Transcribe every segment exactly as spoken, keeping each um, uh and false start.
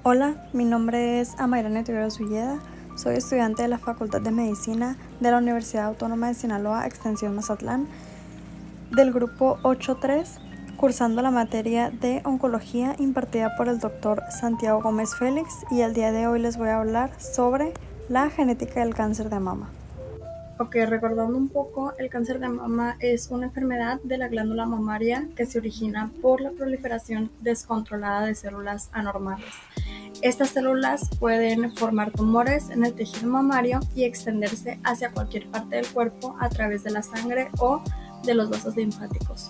Hola, mi nombre es Amairane Tiveros Villeda, soy estudiante de la Facultad de Medicina de la Universidad Autónoma de Sinaloa, Extensión Mazatlán, del grupo ocho tres, cursando la materia de Oncología impartida por el doctor Santiago Gómez Félix, y el día de hoy les voy a hablar sobre la genética del cáncer de mama. Ok, recordando un poco, el cáncer de mama es una enfermedad de la glándula mamaria que se origina por la proliferación descontrolada de células anormales. Estas células pueden formar tumores en el tejido mamario y extenderse hacia cualquier parte del cuerpo a través de la sangre o de los vasos linfáticos.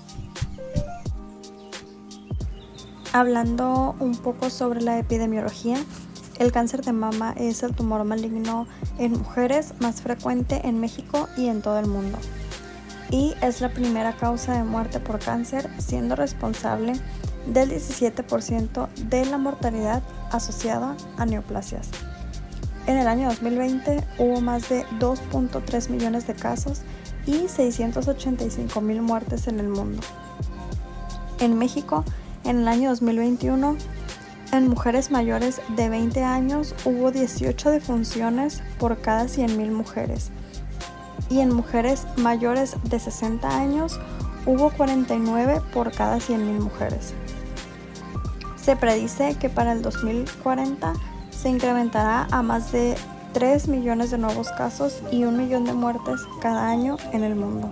Hablando un poco sobre la epidemiología, el cáncer de mama es el tumor maligno en mujeres más frecuente en México y en todo el mundo, y es la primera causa de muerte por cáncer, siendo responsable del diecisiete por ciento de la mortalidad asociada a neoplasias. En el año dos mil veinte hubo más de dos punto tres millones de casos y seiscientas ochenta y cinco mil muertes en el mundo. En México, en el año dos mil veintiuno, en mujeres mayores de veinte años hubo dieciocho defunciones por cada cien mil mujeres, y en mujeres mayores de sesenta años hubo cuarenta y nueve por cada cien mil mujeres. Se predice que para el dos mil cuarenta se incrementará a más de tres millones de nuevos casos y un millón de muertes cada año en el mundo.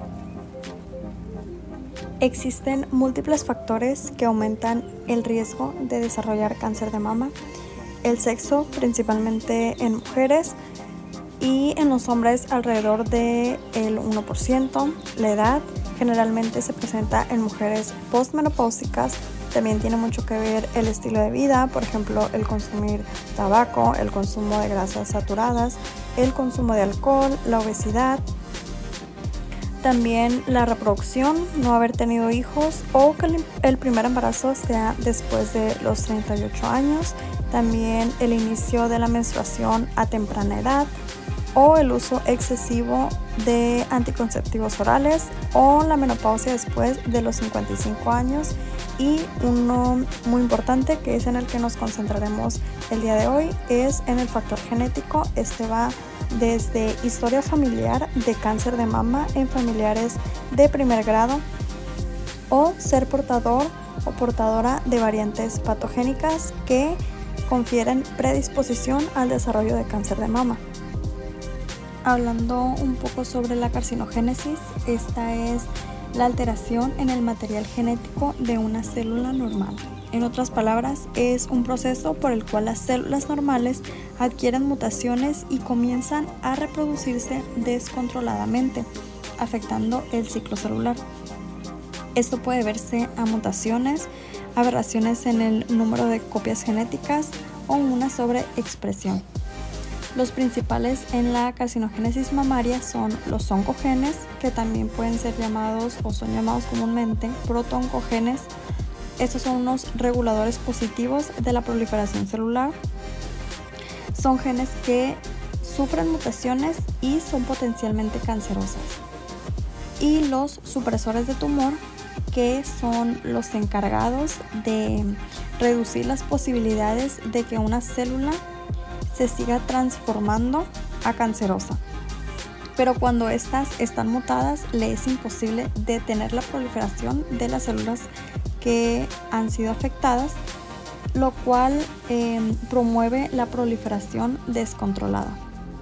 Existen múltiples factores que aumentan el riesgo de desarrollar cáncer de mama: el sexo, principalmente en mujeres, y en los hombres alrededor del uno por ciento. La edad generalmente se presenta en mujeres postmenopáusicas. También tiene mucho que ver el estilo de vida, por ejemplo, el consumir tabaco, el consumo de grasas saturadas, el consumo de alcohol, la obesidad. También la reproducción, no haber tenido hijos o que el primer embarazo sea después de los treinta y ocho años. También el inicio de la menstruación a temprana edad, o el uso excesivo de anticonceptivos orales, o la menopausia después de los cincuenta y cinco años. Y uno muy importante, que es en el que nos concentraremos el día de hoy, es en el factor genético. Este va desde historia familiar de cáncer de mama en familiares de primer grado, o ser portador o portadora de variantes patogénicas que confieren predisposición al desarrollo de cáncer de mama. Hablando un poco sobre la carcinogénesis, esta es la alteración en el material genético de una célula normal. En otras palabras, es un proceso por el cual las células normales adquieren mutaciones y comienzan a reproducirse descontroladamente, afectando el ciclo celular. Esto puede verse a mutaciones, aberraciones en el número de copias genéticas o una sobreexpresión. Los principales en la carcinogénesis mamaria son los oncogenes, que también pueden ser llamados o son llamados comúnmente protooncogenes. Estos son unos reguladores positivos de la proliferación celular. Son genes que sufren mutaciones y son potencialmente cancerosas. Y los supresores de tumor, que son los encargados de reducir las posibilidades de que una célula se siga transformando a cancerosa. Pero cuando estas están mutadas, le es imposible detener la proliferación de las células que han sido afectadas, lo cual eh, promueve la proliferación descontrolada.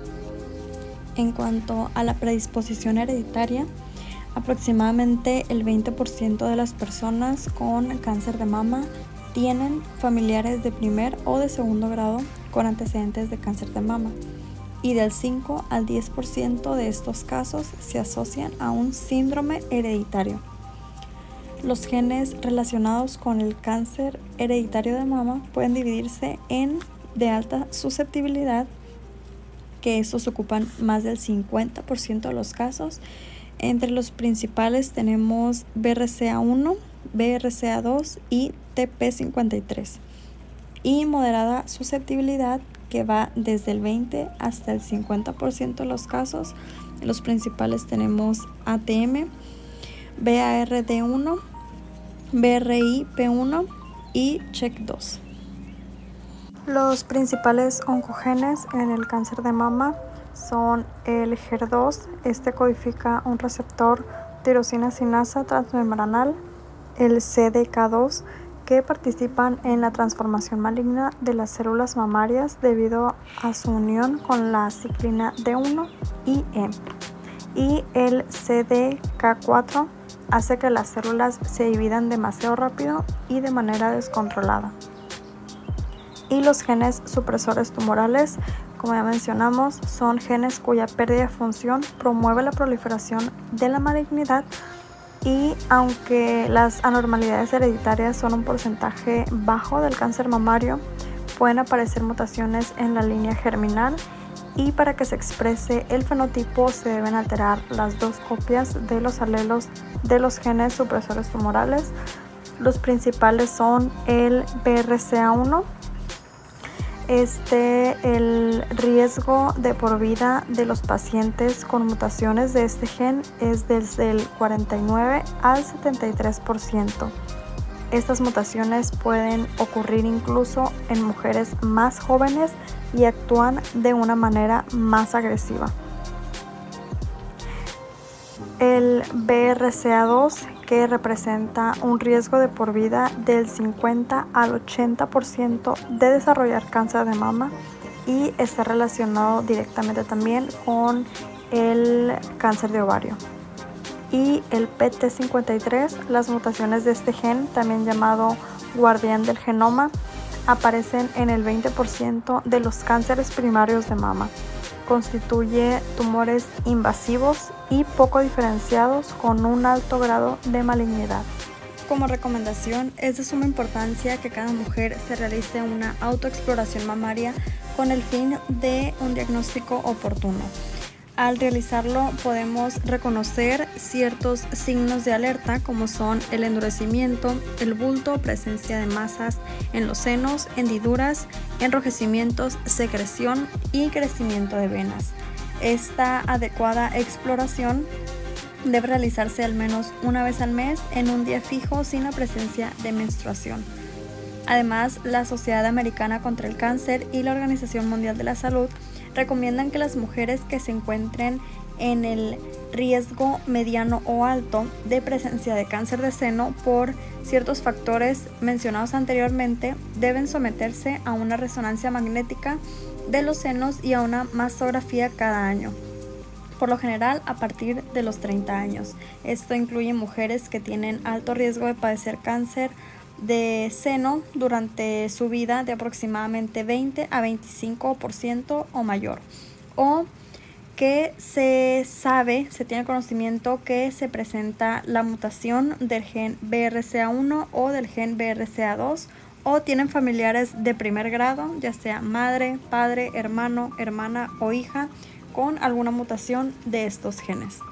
En cuanto a la predisposición hereditaria, aproximadamente el veinte por ciento de las personas con cáncer de mama tienen familiares de primer o de segundo grado con antecedentes de cáncer de mama, y del cinco al diez por ciento de estos casos se asocian a un síndrome hereditario. Los genes relacionados con el cáncer hereditario de mama pueden dividirse en de alta susceptibilidad, que estos ocupan más del cincuenta por ciento de los casos. Entre los principales tenemos B R C A uno, B R C A dos y T P cincuenta y tres. Y moderada susceptibilidad, que va desde el veinte hasta el cincuenta por ciento de los casos. Los principales tenemos A T M, B A R D uno, B R I P uno y C H E C dos. Los principales oncogenes en el cáncer de mama son el H E R dos, este codifica un receptor tirosina sinasa transmembranal, el C D K dos, que participan en la transformación maligna de las células mamarias debido a su unión con la ciclina D uno y E, y el C D K cuatro hace que las células se dividan demasiado rápido y de manera descontrolada. Y los genes supresores tumorales, como ya mencionamos, son genes cuya pérdida de función promueve la proliferación de la malignidad, y aunque las anormalidades hereditarias son un porcentaje bajo del cáncer mamario, pueden aparecer mutaciones en la línea germinal, y para que se exprese el fenotipo se deben alterar las dos copias de los alelos de los genes supresores tumorales. Los principales son el B R C A uno. Este, el riesgo de por vida de los pacientes con mutaciones de este gen es desde el cuarenta y nueve al setenta y tres por ciento. Estas mutaciones pueden ocurrir incluso en mujeres más jóvenes y actúan de una manera más agresiva. El B R C A dos, que representa un riesgo de por vida del cincuenta al ochenta por ciento de desarrollar cáncer de mama, y está relacionado directamente también con el cáncer de ovario. Y el P T cincuenta y tres, las mutaciones de este gen, también llamado guardián del genoma, aparecen en el veinte por ciento de los cánceres primarios de mama. Constituye tumores invasivos y poco diferenciados con un alto grado de malignidad. Como recomendación, es de suma importancia que cada mujer se realice una autoexploración mamaria con el fin de un diagnóstico oportuno. Al realizarlo podemos reconocer ciertos signos de alerta, como son el endurecimiento, el bulto, presencia de masas en los senos, hendiduras, enrojecimientos, secreción y crecimiento de venas. Esta adecuada exploración debe realizarse al menos una vez al mes en un día fijo sin la presencia de menstruación. Además, la Sociedad Americana contra el Cáncer y la Organización Mundial de la Salud recomiendan que las mujeres que se encuentren en el riesgo mediano o alto de presencia de cáncer de seno por ciertos factores mencionados anteriormente deben someterse a una resonancia magnética de los senos y a una mastografía cada año, por lo general a partir de los treinta años. Esto incluye mujeres que tienen alto riesgo de padecer cáncer de seno durante su vida de aproximadamente veinte a veinticinco por ciento o mayor, o que se sabe, se tiene conocimiento que se presenta la mutación del gen B R C A uno o del gen B R C A dos, o tienen familiares de primer grado, ya sea madre, padre, hermano, hermana o hija, con alguna mutación de estos genes.